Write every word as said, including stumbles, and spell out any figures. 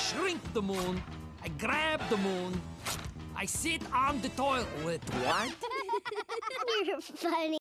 shrink the moon. I grab the moon. I sit on the toilet. What? You're funny.